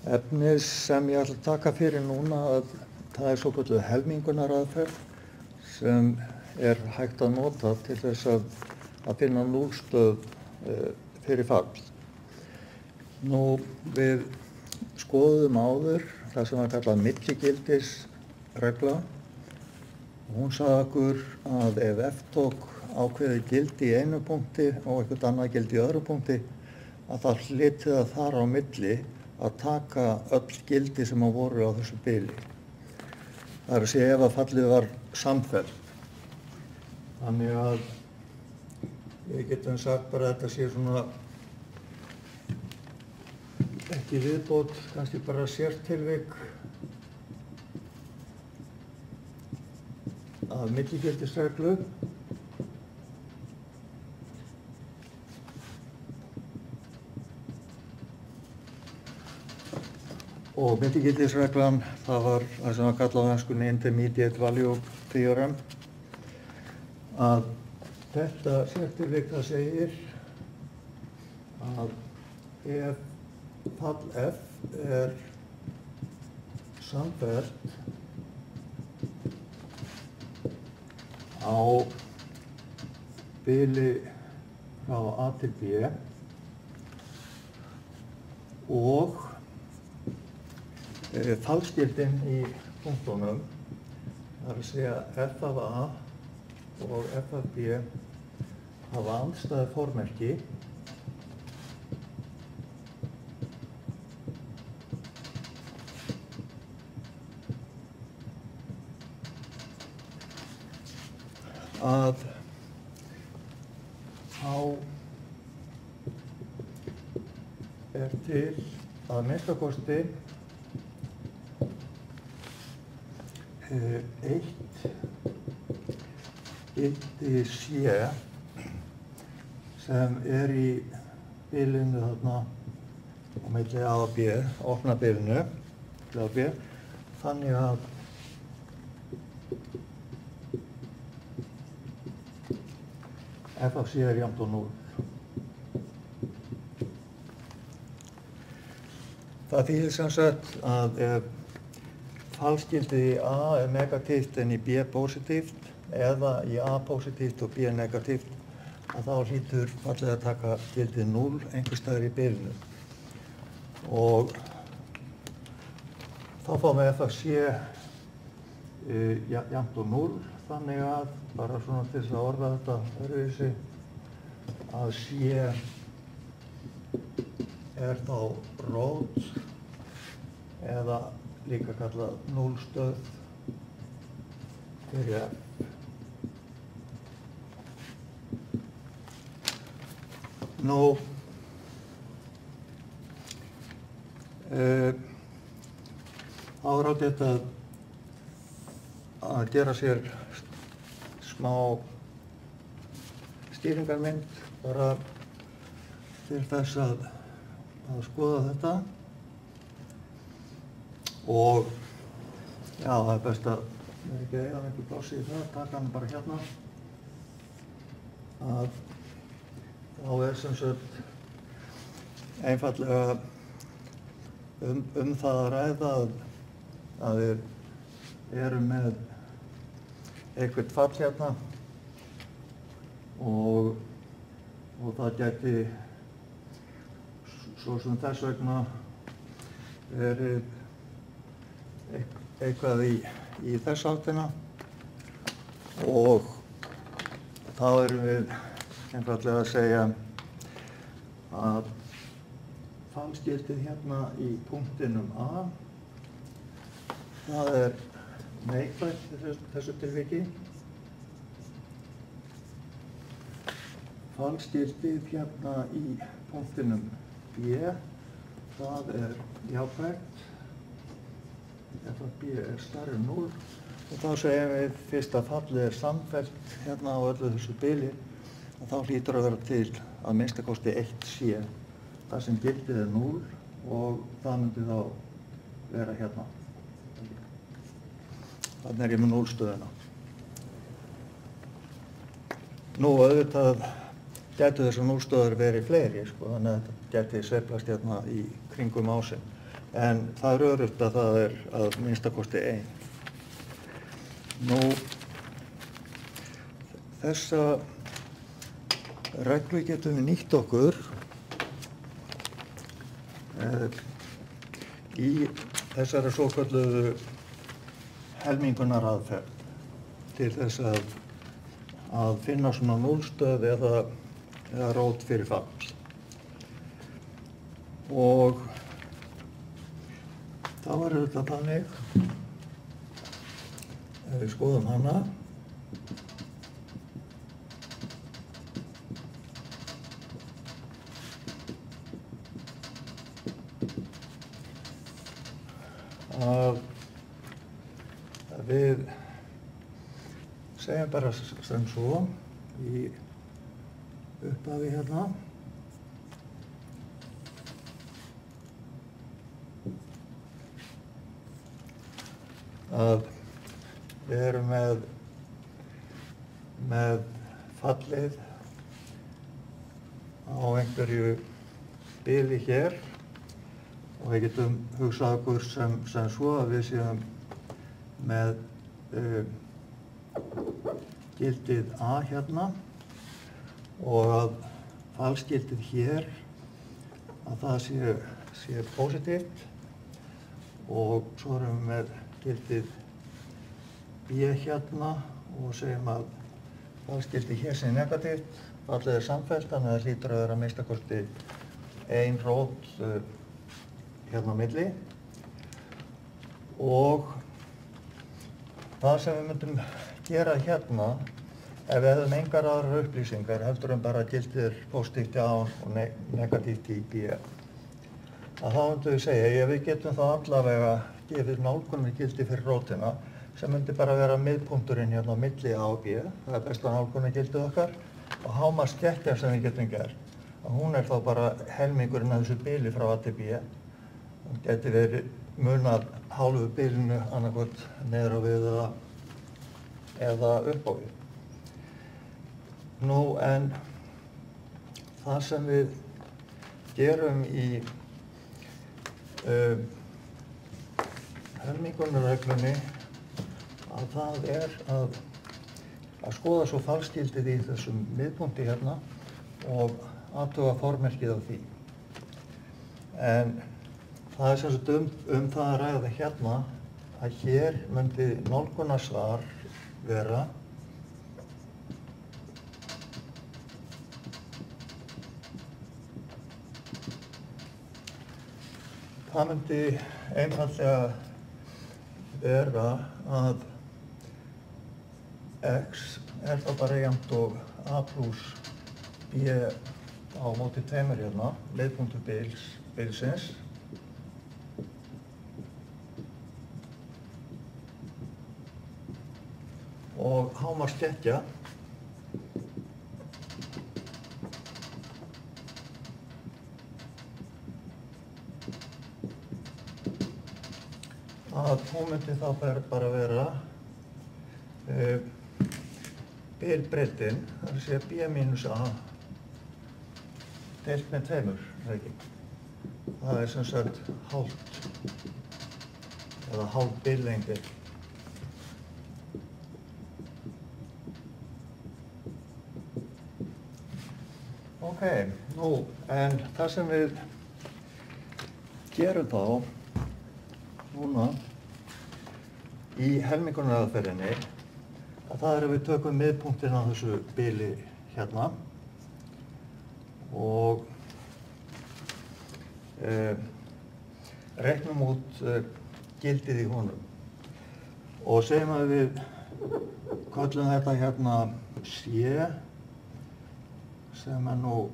Efnið sem ég ætla að taka fyrir núna, það svokölluð helmingunaraðferð sem hægt að nota til þess að finna núllstöð fyrir fall. Nú, við skoðum áður það sem kallað milligildisregla. Hún sagði okkur að ef f tók ákveðið gildi í einu punkti og eitthvað annað gildi í öðru punkti, að það hlyti það þar á milli að taka öll gildi sem voru á þessu bili. Það er að segja ef að fallið var samfellt. Þannig að við getum sagt bara að þetta sé svona ekki viðbót, kannski bara sértilvik af milligildisreglu. Og milligildisreglan, það var það sem var kallað á enskunni intermediate value theorem. Að þetta sértilvik það segir að ef fall f samfellt á bili frá A til B og fallskildin í punktunum, það er að segja f af A og f af B hafa andstæð formerki, að þá til að minnsta kosti eitt gildi C sem í bilinu þarna á milli A og B, opna bilinu A og B, þannig að f af C jafnt og 0. Það þýðir sem sagt að ef fallskildið í A negatíft en í B positíft, eða í A positíft og B negatíft, að þá hlýtur fallið að taka gildið 0 einhvers staðar í bilinu. Og þá fáum við f af C jafnt og 0, þannig að, bara svona til þess að orða þetta öðruvísi, að C þá rót eða líka kallað núllstöð fyrir f. Nú, þá ágætt að gera sér smá stýringarmynd bara til þess að skoða þetta. Og já, það er best að vera ekki að eiga miklu plássi í það, taka hann bara hérna. Að þá sem sagt einfaldlega það að ræða að við erum með eitthvað fall hérna og það gæti svo sem þess vegna verið eitthvað í þess áttina og þá erum við einfaldlega að segja að fallskildið hérna í punktinum A, það neikvætt í þessu tilviki. Fallskildið hérna í punktinum B, það jákvætt. F af B stærri en 0 og þá segjum við fyrst að fallið samfellt hérna á öllu þessu bili og þá hlýtur að vera til að minnsta kosti 1C þar sem gildið 0 og það myndi þá vera hérna. Þannig ég með núllstöðuna. Nú auðvitað gætu þessar núllstöður verið fleiri, þannig að þetta gæti sveiflast hérna í kringum ásinn. en það er öruggt að það er að minnstakosti ein. Nú, þessa reglu getum við nýtt okkur í þessari svokölluðu helmingunaraðferð til þess að finna svona núllstöð eða rót fyrir fall. Og þá er þetta þannig, ef við skoðum hana, að við segjum bara sem svo í upphafi hérna að við erum með fallið á einhverju bili hér og við getum hugsað okkur sem svo að við séum með gildið A hérna og að fallsgildið hér að það sé positíft og svo erum við með gildið B hérna og segjum að fallsgildið hér sé negatíft, fallið er samfellt, þannig að það hlýtur að vera að minnstakosti ein rót hérna á milli og það sem við myndum gera hérna ef við hefðum engar aðrar upplýsingar heldur en bara gildið er positíft í A og negatíft í B að þá myndum við segja við getum þá allavega gefið nálgunargildi fyrir rótina sem myndi bara vera miðpunkturinn hérna á milli A og B, það er besta nálgunargildið okkar og hámarksskekkjan sem við getum gert að hún er þá bara helmingurinn af þessu bili frá A til B. Það geti verið munað hálfu bilinu annaðhvort neðar á við eða upp á við. Nú en það sem við gerum í helmingunarreglunni að það er að skoða svo fallsgildið í þessum miðpunkti hérna og athuga formerkið á því. En það er sem sagt það að ræða hérna að hér myndi nálgunarsvar vera það myndi einfaldlega vera að x er þá bara jafnt og a plus b á móti tveimur hérna, miðpunktur bilsins og hámarksskekkja að hún myndi þá bara vera bilbreiddin, það er að segja b mínus a deilt með tveimur, það ekki. Það er sem sagt hálft eða hálf billengdir. Ok, nú, en það sem við gerum þá núna í helmingunaraðferðinni að það er að við tökum miðpunktinn á þessu bili hérna og reiknum út gildið í honum og segjum að við köllum þetta hérna C sem er nú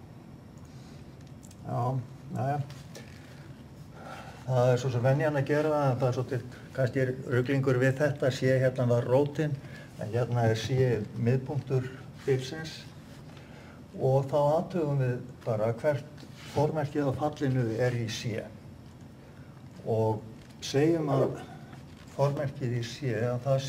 jæja það er svo sem venjan að gera en það er svolítið kannski ruglingur við þetta C hérna var rótin en hérna er C miðpunktur bilsins og þá athugum við bara hvert formerkið á fallinu er í C og segjum að formerkið í C að það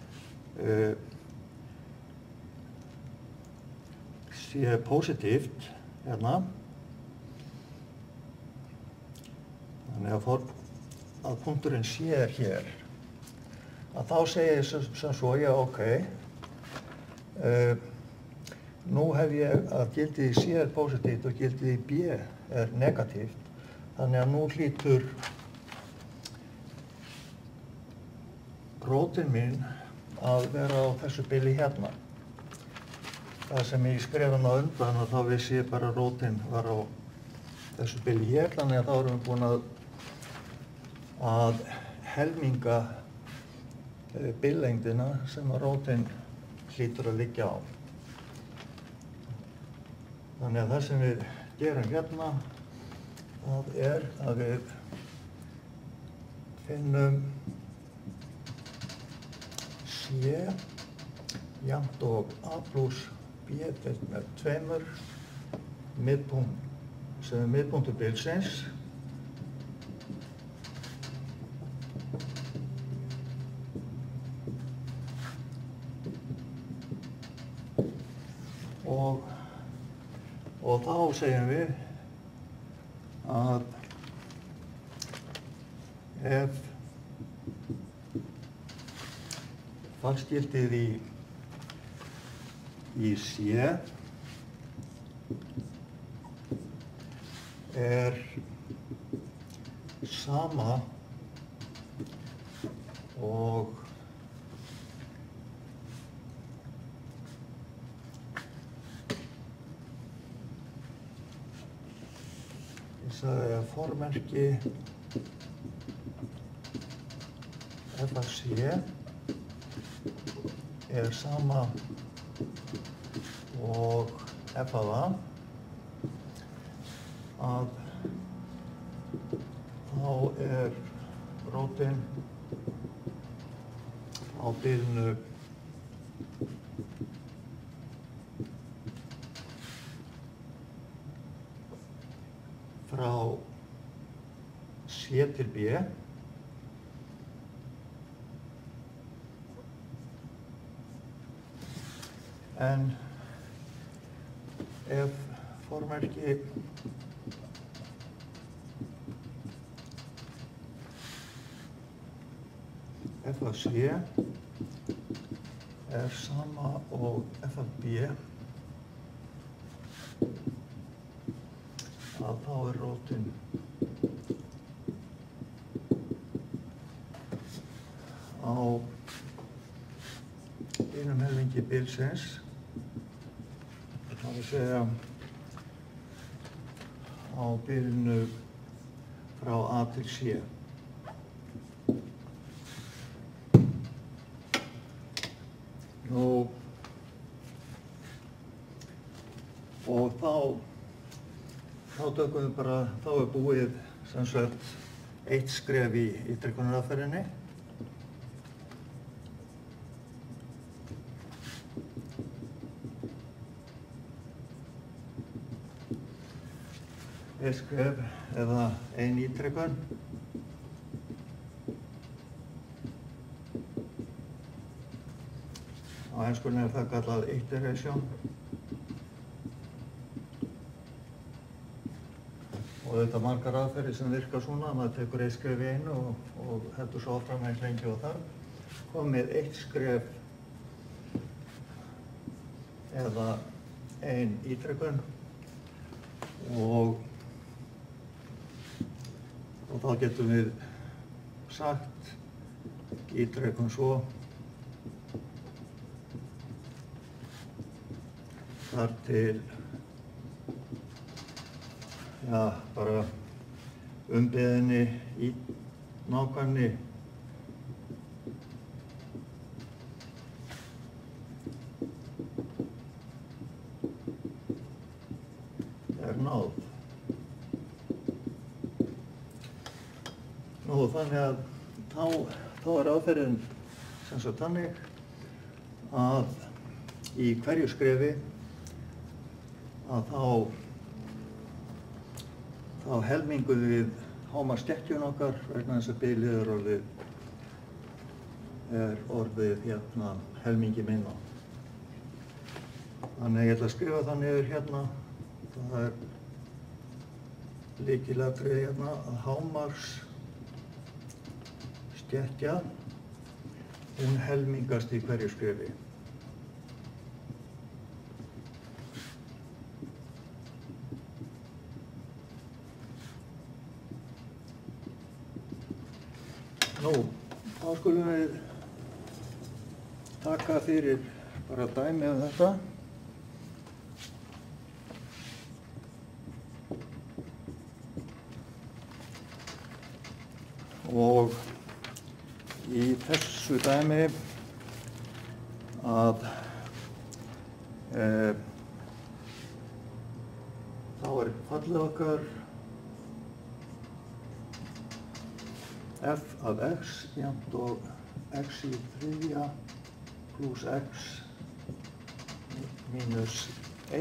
sé positíft hérna þannig Þannig að punkturinn C er hér. Að þá segi ég sem svo, já, ok. Nú hef ég að gildið í C er positíft og gildið í B er negatíft. Þannig að nú hlýtur rótin mín að vera á þessu bili hérna. Það sem ég skrifa á undan og þá vissi ég bara að rótin var á þessu bili hér, þannig að þá erum við búin að helminga billengdina sem að rótin hlýtur að liggja á. Þannig að það sem við gerum hérna, það er að við finnum C jafnt og A plus B deilt með 2 sem er miðpunktur bilsins. Og þá segjum við að ef fallsgildið í C er sama og ég sagði að formerki f af C er sama og f af A, að þá er rótin á bilinu frá C til B en ef formerki f af C er sama og f af B, að þá er rótin á einum helmingi bilsins, það vil segja á bilinu frá A til C. Nú, og þá tökum við bara, þá er búið sem sagt eitt skref í ítrekunaraðferðinni. Eitt skref eða ein ítrekun. Á enskunni er það kallað iteration. Og þetta margar aðferðir sem virka svona, maður tekur eitt skref í einu og heldur svo áfram eins lengi og þar. Komið eitt skref eða ein ítrekun og þá getum við sagt ítrekun svo þar til bara umbeðinni í nákvæmni er náð. Nú, þannig að þá er aðferðin sem sagt þannig að í hverju skrefi að þá helmingum við hámarksdekkjun okkar vegna þess að bilið er orðið hérna helmingi minna. Þannig ég ætla að skrifa það niður hérna. Það er lykilatriði hérna að hámarks skekkja, hún helmingast í hverju skrefi. Nú, þá skulum við taka fyrir bara dæmi þetta. Og í þessu dæmi að þá fallið okkar f af x jafnt og x í þriðja pluss x mínus 1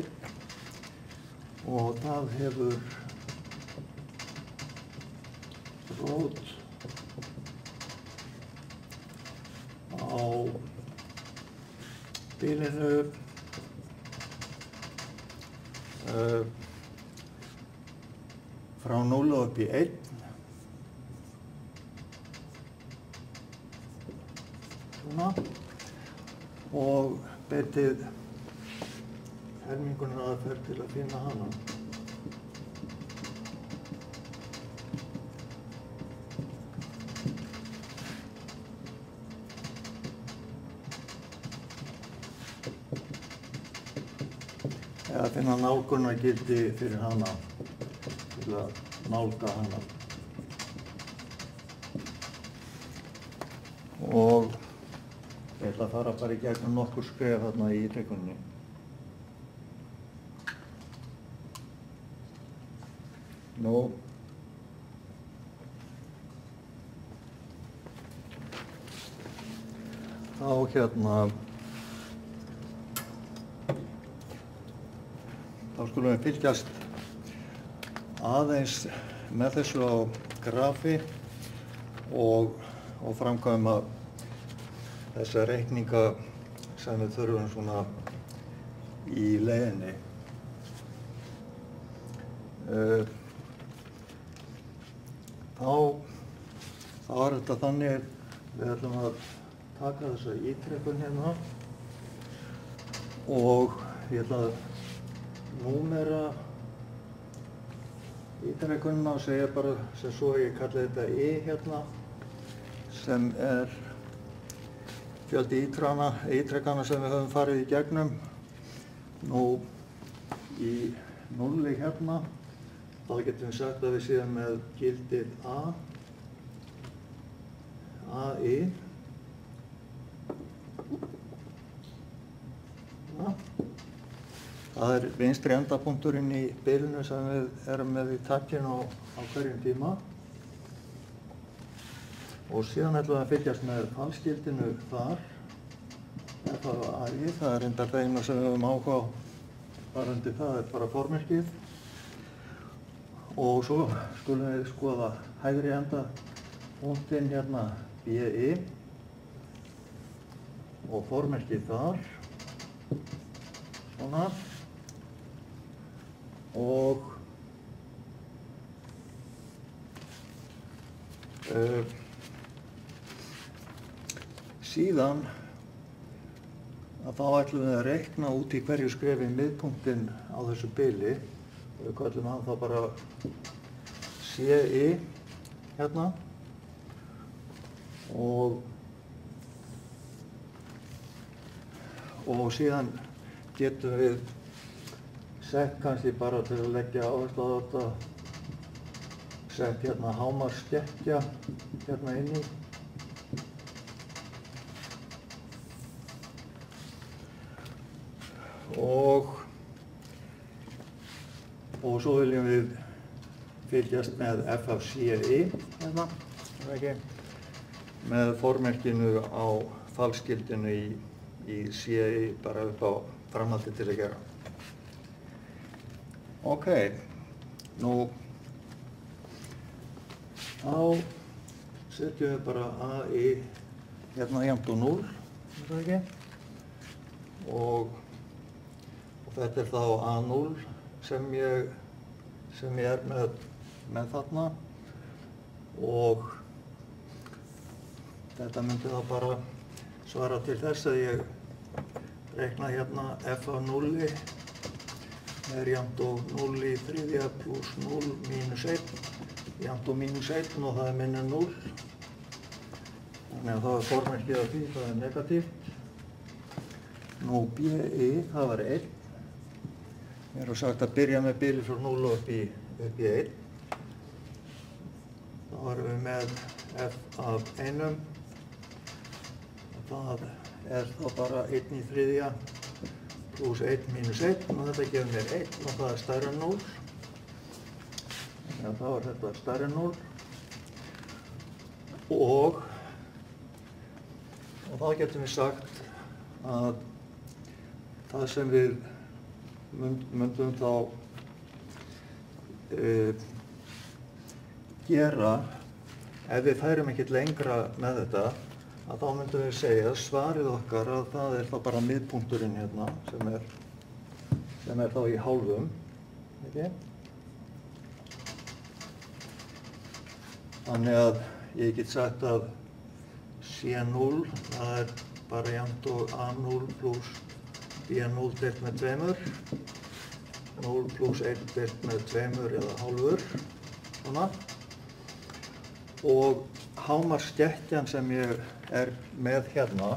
og það hefur rót á bilinu frá 0 upp í 1 svona og betið helmingunaraðferð til að finna hana. Eða finna nálgunargildi fyrir hana til að nálga hana. Og ég ætla að fara bara í gegnum nokkur skref þarna í ítrekunni. Nú, þá þá skulum við fylgjast aðeins með þessu á grafi og framkvæma þessa reikninga sem við þurfum svona í leiðinni. Þá er þetta þannig, við ætlum að taka þessa ítrekun hérna og ég ætla að númera ítrekunina og segja bara sem svo ég kalli þetta I hérna sem er fjöldi ítrekana sem við höfum farið í gegnum. Nú í núlli hérna þá getum við sagt að við séum með gildið AI. Það er vinstri endapunkturinn í bilinu sem við erum með í takkinu á hverjum tíma. Og síðan ætlum við að fylgjast með fallsgildinu þar. FAI, það er reyndar það eina sem við höfum áhuga á varðandi það er bara formerkið. Og svo skulum við skoða hægri endapunktinn hérna BI og formerkið þar. Svona. Og síðan að þá ætlum við að reikna út í hverju skrefi miðpunktinn á þessu bili. Við kallum hann þá bara CI hérna og síðan getum við sett kannski bara til að leggja áherslu á þetta, sett hérna hámarksskekkja hérna inni. Og svo viljum við fylgjast með f af CI hérna, með formerkinu á fallsgildinu í CI bara upp á framhaldi til að gera. Ok, nú þá setjum við bara AI hérna jafnt og 0, er það ekki? Og þetta er þá A0 sem ég er með með þarna og þetta myndi þá bara svara til þess að ég reikna hérna f af 0 er jafnt og 0 í þriðja pluss 0 mínus 1 jafnt og mínus 1 og það er minna en 0. Þannig að það er formerkið af því, það er negatíft. Nú BI, það var 1. Mér er sagt að byrja með bili frá 0 upp í 1. Þá erum við með f af 1. Það er þá bara 1 í þriðja pluss 1 mínus 1 og þetta gefur mér 1 og það er stærra en 0. Þannig að þá er þetta stærra en 0. Og þá getum við sagt að það sem við myndum þá gera ef við færum ekkert lengra með þetta að þá myndum við segja svarið okkar að það er þá bara miðpunkturinn hérna sem er þá í hálfum, ekki? Þannig að ég get sagt að C0 það er bara jafnt og A0 pluss B0 deilt með 2, 0 pluss 1 deilt með 2 eða hálfur, svona. Og hámarksskekkjan sem ég er með hérna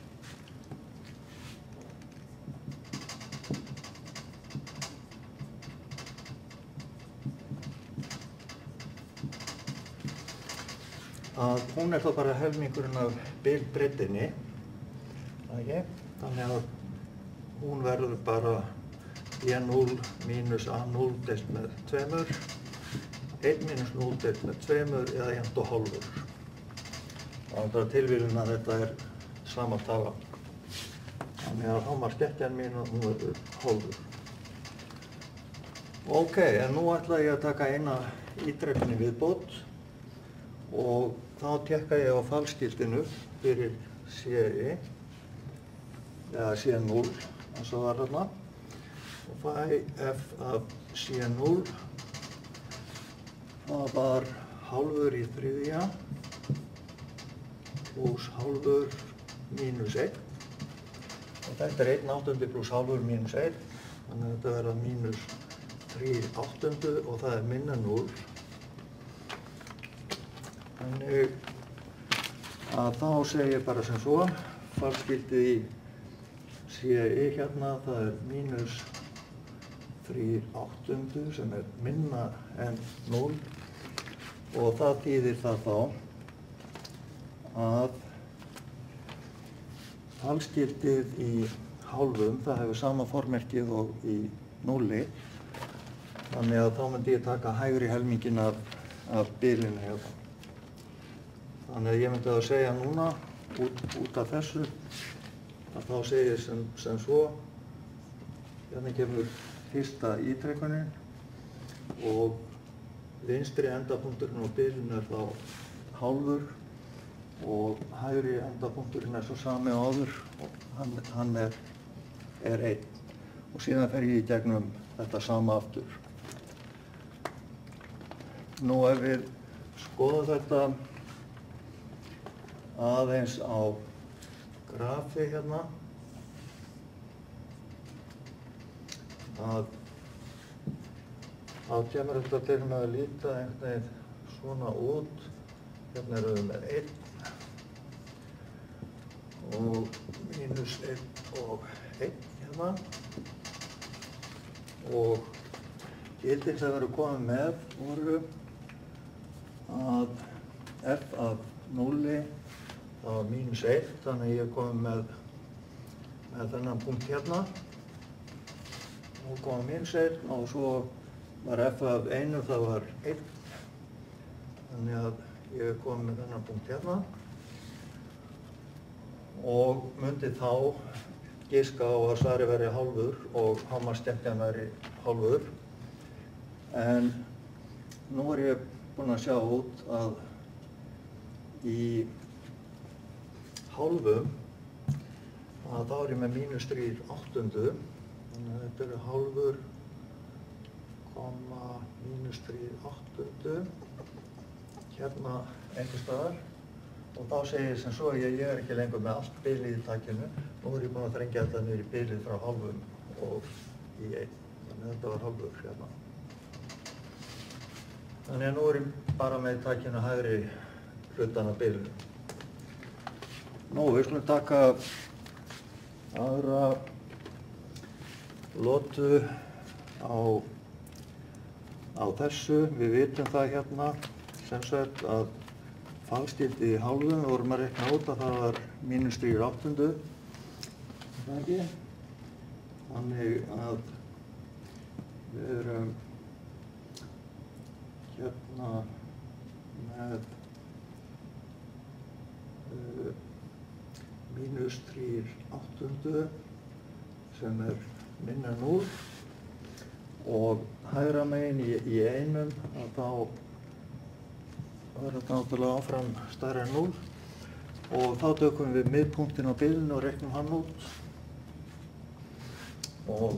að hún er þá bara helmingurinn af bilbreiddinni, þannig að hún verður bara B0 mínus A0 deilt með 2, 1 mínus 0 deilt með 2 eða jafnt og hálfur. Það er bara tilvíðun að þetta er sama tala. Þannig að hámarksskekkjan mín og hún verður hálfur. Ok, en nú ætla ég að taka eina ítrekkun í viðbót og þá tekka ég á fallskiltinu fyrir CI eða C0 eins og var þarna og fæ f af C0 það var hálfur í þriðja pluss hálfur mínus 1 og þetta er 1/8 pluss hálfur mínus 1 þannig að þetta verða mínus 3/8 og það er minna 0. Þannig að þá segir ég bara sem svo fallskiltið í CI hérna það er mínus 3/8 sem er minna en 0 og það þýðir það þá að fallskiltið í hálfum það hefur sama formerkið og í 0 þannig að þá myndi ég taka hægri helminginn af bilinu hérna. Þannig að ég myndi að segja núna út af þessu að þá segir ég sem svo hérna kemur fyrsta ítrekkunin og vinstri endapunkturinn á bilinu er þá hálfur og hægri endapunkturinn er svo sami áður og hann er 1 og síðan fer ég í gegnum þetta sama aftur. Nú ef við skoðum þetta aðeins á grafi hérna að þá kemur þetta til með að líta einhvern veginn svona út. Hérna erum við með 1 og mínus 1 og 1 hérna og gildin sem við erum komið með voru að f af 0 það var mínus 1 þannig að ég er komið með þennan punkt hérna og komið mínus 1 og svo var f af 1 það var 1 þannig að ég er komið með þennan punkt hérna og myndi þá giska á að svarið væri hálfur og hámarksskekkjan væri hálfur en nú er ég búinn að sjá út að í hálfum að þá er ég með mínus 3/8 þannig að þetta eru hálfur -3/8 hérna einhvers staðar og þá segi ég sem svo að ég er ekki lengur með allt bilið í takinu. Nú er ég búinn að þrengja þetta niður í bilið frá hálfum og í 1. Þannig að þetta var hálfur hérna. Þannig að nú er ég bara með takinu hægri hlutan af bilinu. Nú, við skulum taka aðra lotu á þessu. Við vitum það hérna sem sagt að fagstildið í hálfum, við vorum að reikna út að það var -3/8. Það ekki? Þannig að við erum hérna með -3/8 sem er minna en 0 og hægra megin í einum að þá er þetta náttúrulega áfram stærra en 0 og þá tökum við miðpunktinn á bilinu og reiknum hann út og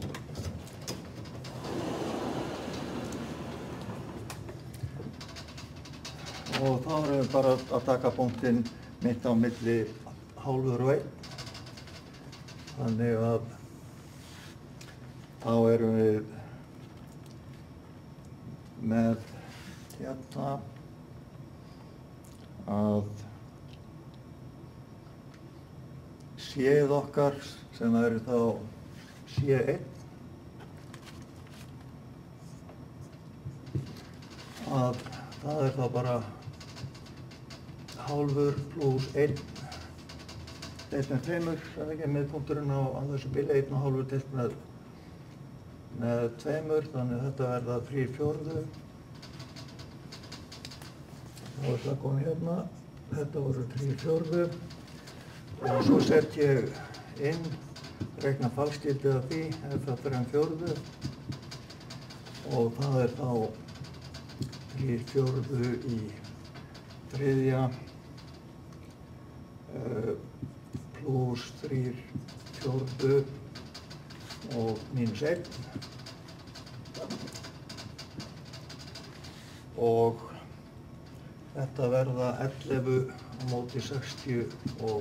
þá erum við bara að taka punktinn mitt á milli hálfur og 1. Þannig að þá erum við með hérna að C-ið okkar sem eru þá C1 að það er þá bara hálfur pluss 1 deilt með 2, það er ekki miðpunkturinn á þessu bili, 1,5 deilt með 2, þannig að þetta verða 3/4. Þá er það komið hérna, þetta voru 3/4 og svo sett ég inn, reikna fagskildið af því, er það 3/4 og það er þá 3/4 í 3 pluss 3/4 og -1 og þetta verða 11 á móti 64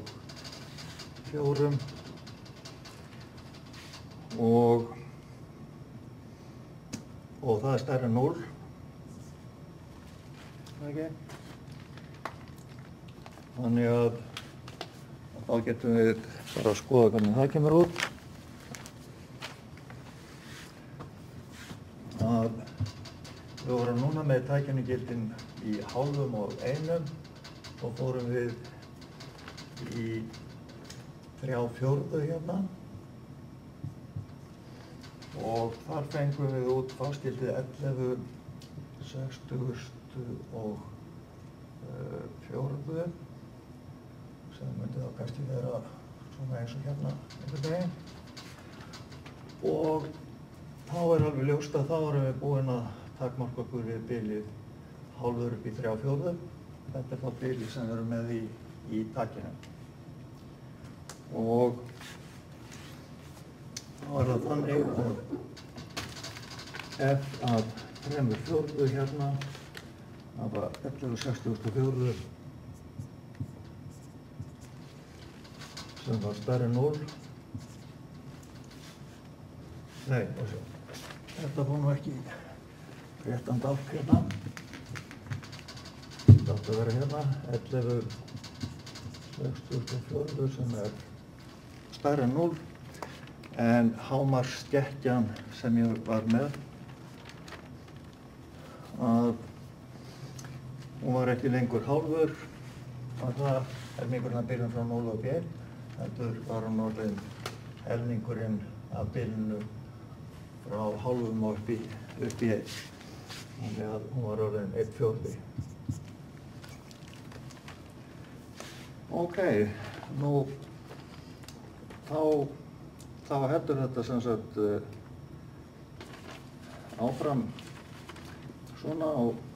og það er stærra en 0. Okay. Þannig að þá getum við bara að skoða hvernig það kemur út. Að við vorum núna með tækjanigildin í hálfum og 1 og fórum við í 3/4 hérna og þar fengum við út fagskildið 11 64 sem myndi þá kannski vera svona eins og hérna einhvern veginn og þá er alveg ljóst að þá erum við búin að takmarka okkur við bilið hálfur upp í 3/4. Þetta er þá bilið sem við erum með í takinu og þá er það þannig að f af 3/4 hérna það var 11/64 sem var stærri en 0. Nei, þetta fór nú ekki réttan dálk hérna. Þetta átti að vera hérna 11/64 sem er stærri en 0 en hámarksskekkjan sem ég var með að hún var ekki lengur hálfur og það helmingurinn að bilinu frá 0 og B heldur var hún orðin helmingurinn af bilinu frá hálfum og upp í 1 þannig að hún var orðin 1/4. Ok, nú þá heldur þetta sem sagt áfram svona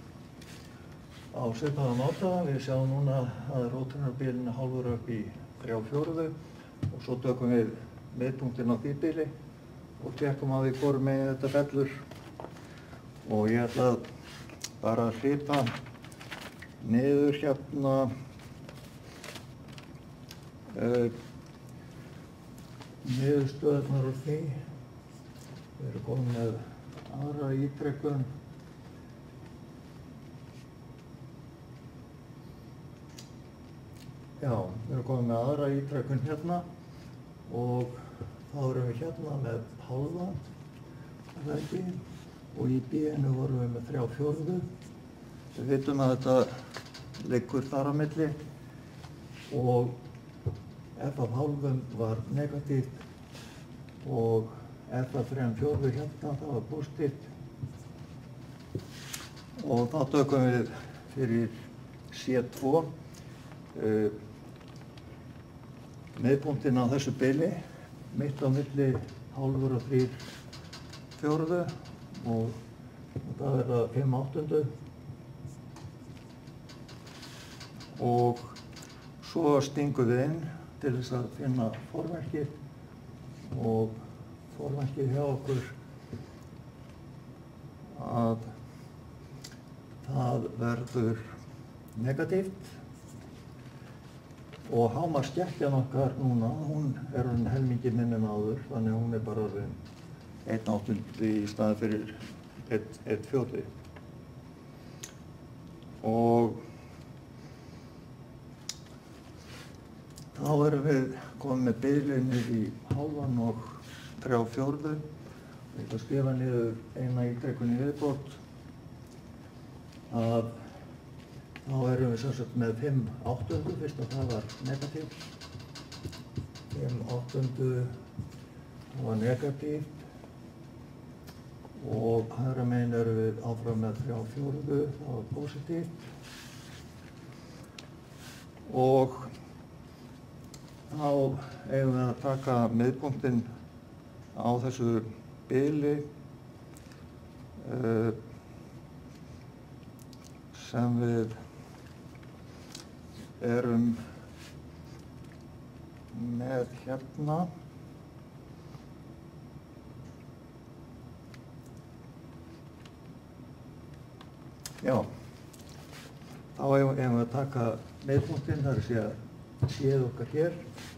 á svipaða máta. Við sjáum núna að rótunarbilinu hálfur upp í 3/4 og svo tökum við miðpunktinn á því bili og tjekkum á því hvoru megin þetta fellur og ég ætla að bara að hripa niður hérna niðurstöðurnar úr því. Við erum komin með aðra ítrekkun. Já, við erum komin með aðra ítrekkun hérna og þá erum við hérna með hálfa, er það ekki? Og í B-inu vorum við með 3/4. Við vitum að þetta liggur þar á milli og f af hálfum var negatíft og f af 3/4 hérna, það var pósitíft. Og þá tökum við fyrir C2 miðpunktinn á þessu bili, mitt á milli hálfur og 3/4 og það verða 5/8 og svo stingum við inn til þess að finna formerkið og formerkið hjá okkur að það verður negatíft og hámarksskekkjan okkar núna, hún er orðin helmingi minni en áður, þannig að hún er bara orðin 1/8 í staðinn fyrir 1/4. Og þá erum við komin með bilið niður í hálfan og 3/4. Ég ætla að skrifa niður eina ítrekkun í viðbót að þá erum við sem sagt með 5/8 fyrst að það var negatíft. 5/8 var negatíft og hægra megin erum við áfram með 3/4, það var pósitíft. Og þá eigum við að taka miðpunktinn á þessu bili sem við erum með hérna. Já, þá eigum við að taka miðpunktinn, það er að segja séð okkar hér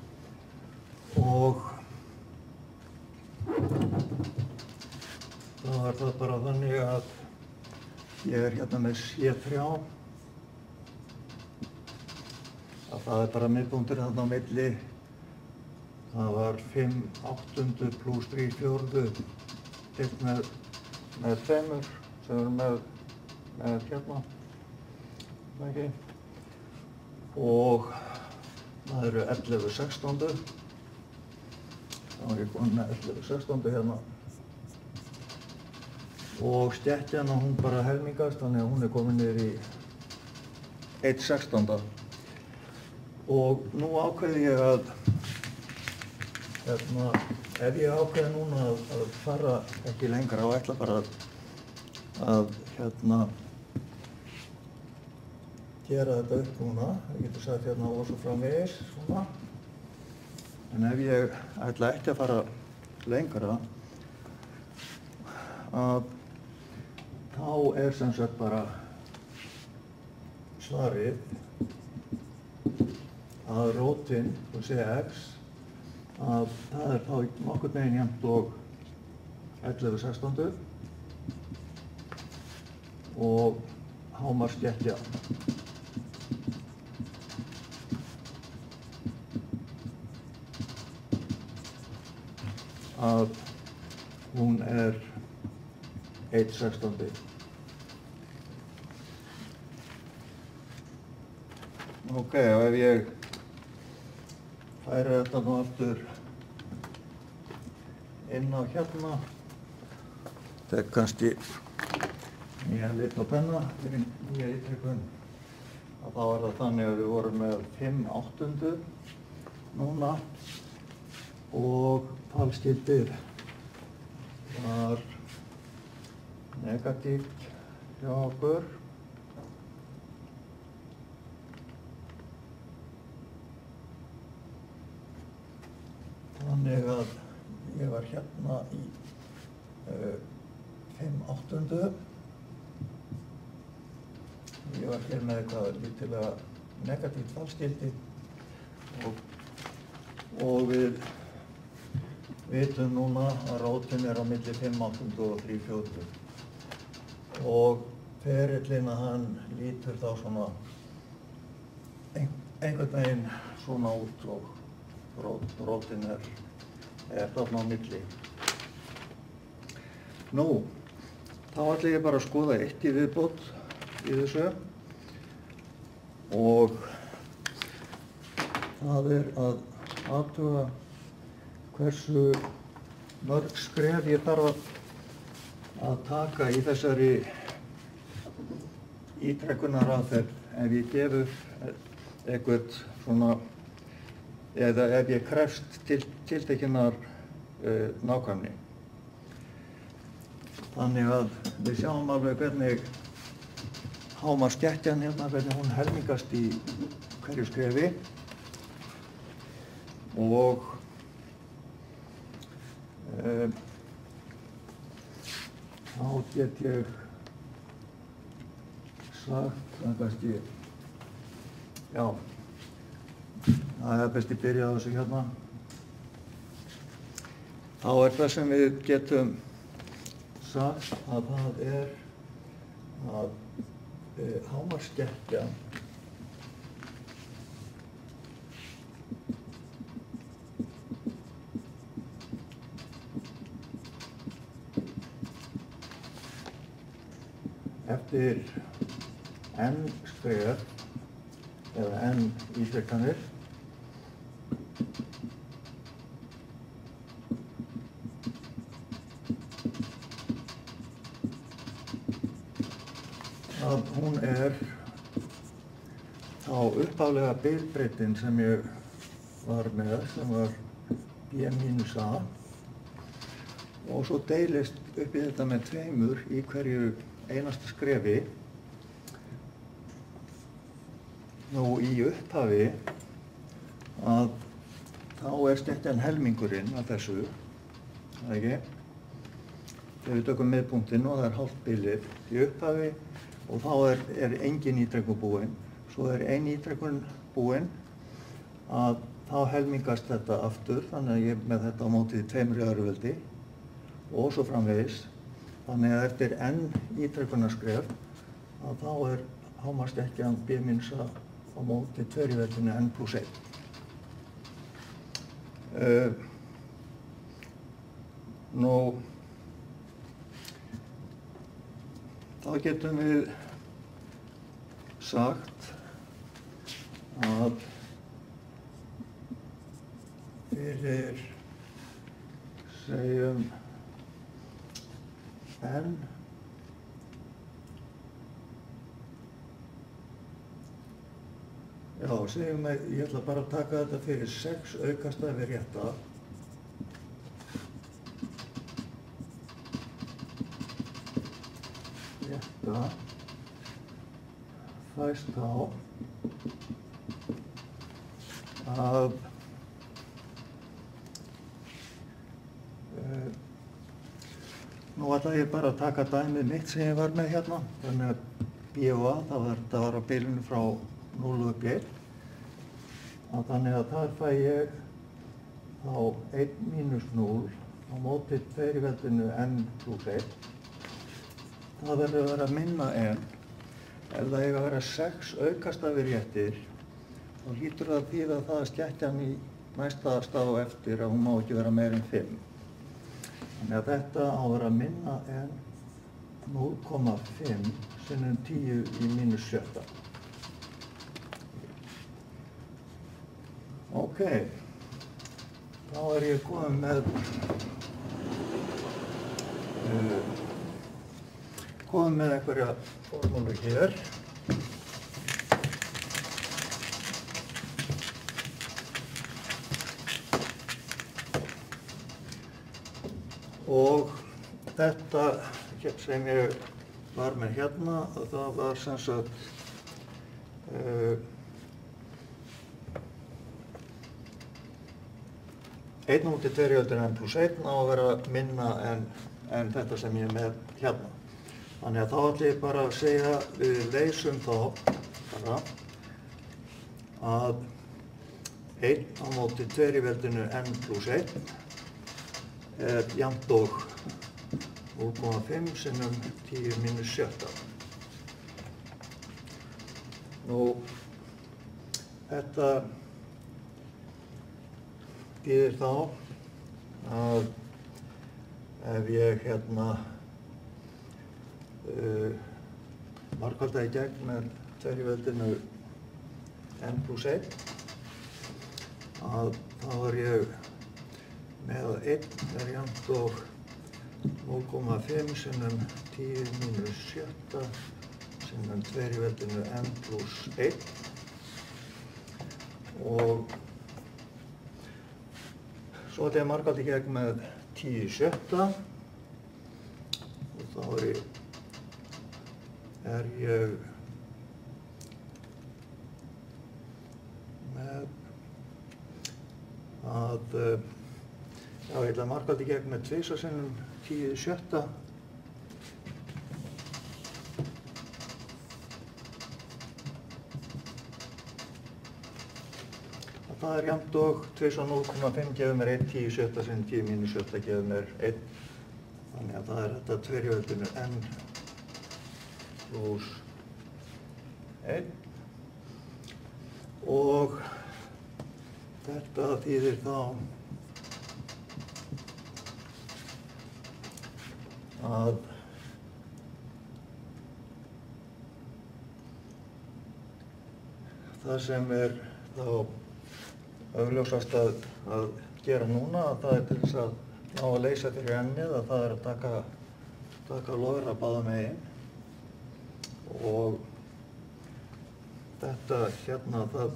og þá er það bara þannig að ég er hérna með C3 að það er bara miðpunktur þarna á milli. Það var 5/8 pluss 3/4 deilt með 2 sem við erum með hérna, ekki? Og það eru 11/16. Þá er ég komin með 11/16 hérna. Og skekkjan hún bara helmingast, þannig að hún er komin niður í 1/16. Og nú ákveði ég að, ef ég ákveði núna að fara ekki lengra og ætla bara að gera þetta upp núna, ég getur sagt hérna og svo framvegis, svona. En ef ég ætla ekki að fara lengra, þá er sem sagt bara svarið að rótin, þú segja x, að það er þá nokkurn veginn jafnt og 11/16 og hámarksskekkja að hún er 1/16. Ok, og ef ég færi þetta nú aftur inn á hérna, þetta er kannski nýja lit og penna fyrir nýja ítrekkun, að þá er það þannig að við vorum með 5/8 núna og talskiptið var negatíft hjá okkur. Þannig að ég var hérna í 5/8 hér með eitthvað lítilega negatíft fallskildi og við vitum núna að rótin á milli 5/8 og 3/4 og ferillinn að hann lítur þá svona einhvern veginn svona út og rótin þarna á milli. Nú, þá ætla ég bara að skoða eitt í viðbót í þessu og það að athuga hversu mörg skref ég þarf að taka í þessari ítrekkunaraðferð ef ég gefu eitthvað svona eða ef ég krefst tiltekinnar nákvæmni. Þannig að við sjáum alveg hvernig hámarksgettjan hérna, hvernig hún helmingast í hverju skrefi og þá get ég sagt að kannski, já, það best ég byrja á þessu hérna. Þá það sem við getum sagt að það að hámarksgettjan eftir n skref eða n ítrekkanir að hún þá upphaflega bilbreytin sem ég var með, sem var b-a og svo deilist upp í þetta með 2 í hverju einasta skrefi. Nú í upphafi að þá skekkjan helmingurinn af þessu, það ekki? Þegar við tökum miðpunktinn og það hálft bilið í upphafi og þá engin ítrekkun búin, svo ein ítrekkun búin að þá helmingast þetta aftur, þannig að ég með þetta á móti 2 í öðruveldi og svo framvegis. Þannig að eftir n ítrekkunarskref að þá hámarksgettjan b- á móti 2 í veldinu n + 1. Nú, þá getum við sagt að fyrir, segjum, n já, segjum að ég ætla bara að taka þetta fyrir 6 aukastafi rétta fæst þá að nú ætla ég bara að taka dæmið mitt sem ég var með hérna, þannig að b og a, það var á bilinu frá 0 upp í 1, þannig að þar fæ ég þá 1 - 0 á móti 2 í veldinu n + 1. Það verður að vera minna en ef það eiga að vera 6 aukastafir réttir, þá hlýtur það að þýða það að skekkjan í næsta staf á eftir að hún má ekki vera meira en 5. Þannig að þetta á að vera minna en 0,5 sinnum 10 í -7. Ok, þá ég kominn með einhverja formúlu hér. Og þetta sem ég var með hérna, það var sem sagt 1 móti 2 í veldinu n + 1 á að vera minna en þetta sem ég er með hérna. Þannig að þá ætla ég bara að segja, við leysum þá bara að 1 á móti 2 í veldinu n plus 1 er jafnt og 0,5 sinnum 10 mínus 7. Nú, þetta þýðir þá að ef ég margfalda í gegn með 2 í veldinu n plus 1 að þá er ég með að 1 er jafnt og 0,5 sinnum 10 mínus 7 sinnum 2 í veldinu n plus 1 og svo ætla ég að margfalda í gegn með 10 í 7 og þá er ég með að já, ég ætla að margfalda í gegn með 2 sinnum 10 í 7 það er jafnt og 2 á 0,5 gefur mér 1, 10 í 7 sinnum 10 mínus 7 gefur mér 1. Þannig að það er þetta 2 í veldinu n plus 1 og þetta þýðir þá að það sem er þá augljósast að gera núna, að það er til þess að ná að leysa fyrir ennið, að það er að taka logra báða megin og þetta hérna það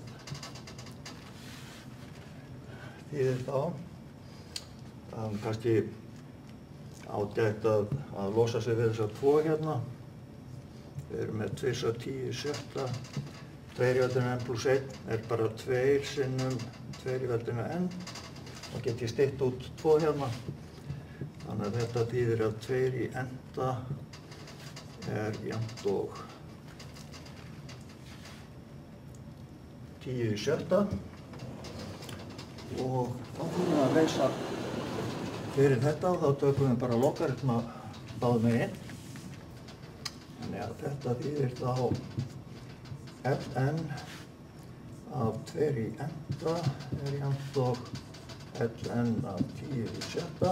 þýðir þá að kannski ágætt að losa sig við þessar 2 hérna. Við erum með 2 á 10 í 7, 2 í veldinu n plus 1 er bara 2 sinnum 2 í veldinu n og get ég stytt út 2 hérna. Þannig að þetta þýðir að 2 í enda er jafnt og 10 í 7 og þá þurfum við að leysa fyrir þetta og þá tökum við bara logaritma báðum megin. Þannig að þetta þýðir þá Fn af 2 í enda er jafnt og Ln af 10 í 7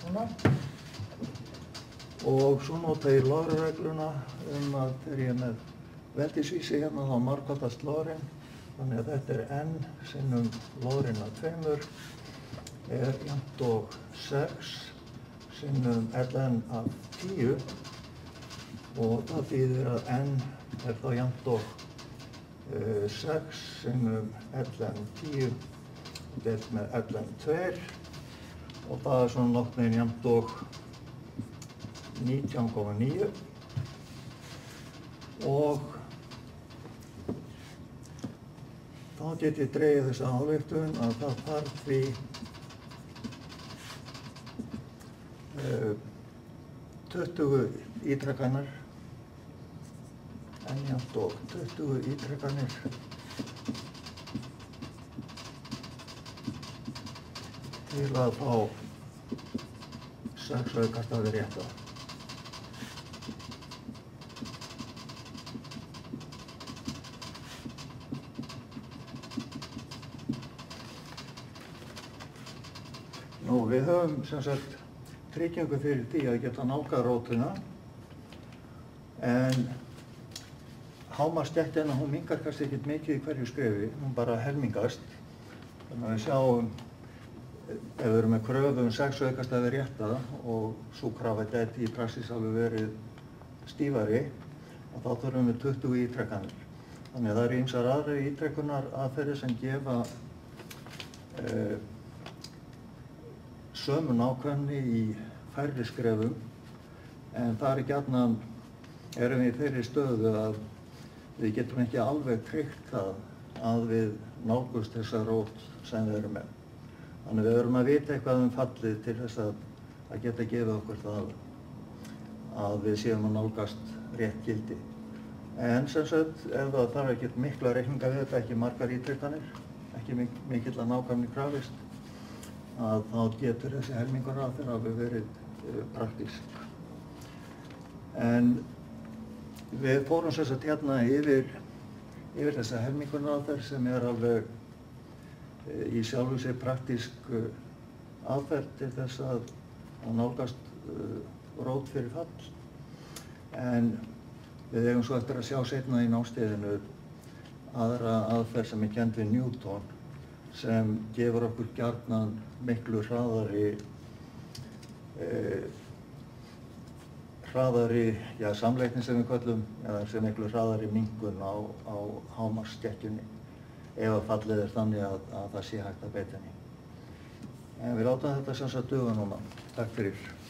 og svo nota ég logaregluna að þegar ég er með veldisvísi hérna þá margfaldast logrin. Þannig að þetta er n sinnum logrin af 2 er jafnt og 6 sinnum Ln af 10 og það þýðir að n er þá jafnt og 6 sinnum Ln 10 deilt með Ln 2 og það er svona nokkurn veginn jafnt og 19,9 og þá get ég dregið þessa ályktun að það þarf því 20 ítrekanir n jafnt og 20 ítrekanir til að fá 6 aukastafi rétta. Nú, við höfum sem sagt tryggingu fyrir því að geta nálgað rótina en hámarksstærðin hún minnkar kannski ekkert mikið í hverju skrefi, hún bara helmingast. Þannig að við sjáum ef við erum með kröfu 6 aukastafi rétta og sú krafa gæti í praxís alveg verið stífari og þá þurfum við 20 ítrekanir. Þannig að það eru ýmsar aðrar ítrekunar aðferðir sem gefa sömu nákvæmni í færri skrefum en það er gjarnan erum við í þeirri stöðu að við getum ekki alveg tryggt það að við nálgumst þessa rót sem við erum með. Þannig við erum að vita eitthvað fallið til þess að geta gefið okkur það að við séum að nálgast rétt gildi. En sem sagt, ef það þarf ekkert mikla reikninga við þetta, ekki margar ítrekanir, ekki mikill að nákvæmni krafist, að þá getur þessi helmingaraðferð hafi verið praktísk. En við fórum sem sagt hérna yfir þessa helmingaraðferð sem er alveg í sjálfu sér praktísk aðferð til þess að nálgast rót fyrir fall. En við eigum svo eftir að sjá seinna í námskeiðinu aðra aðferð sem er kennd við Newton sem gefur okkur gjarnan miklu hraðari samleitni sem við köllum, eða sem miklu hraðari minnkun á hámarksskekkjunni ef að fallið er þannig að það sé hægt að beita henni. En við látum þetta sem sagt duga núna. Takk fyrir.